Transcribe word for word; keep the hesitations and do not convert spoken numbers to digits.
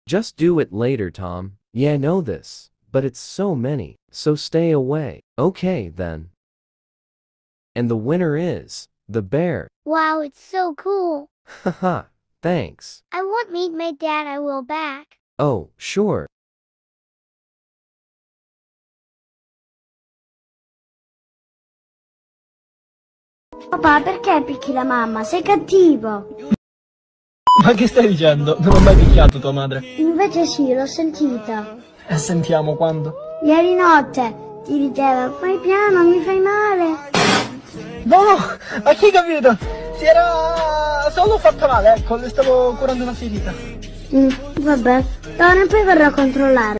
Just do it later, Tom. Yeah, I know this, but it's so many, so stay away. Okay, then. And the winner is the bear. Wow, it's so cool. Haha, thanks. I want meet my dad, I will back. Oh, sure. Papà, perché picchi la mamma? Sei cattivo! Ma che stai dicendo? Non ho mai picchiato tua madre. Invece sì, l'ho sentita. E sentiamo quando. Ieri notte ti diceva, fai piano, mi fai male. No, ma chi ha capito? Si era solo fatta male, ecco, le stavo curando una ferita. Mm, vabbè, ora poi verrò a controllare.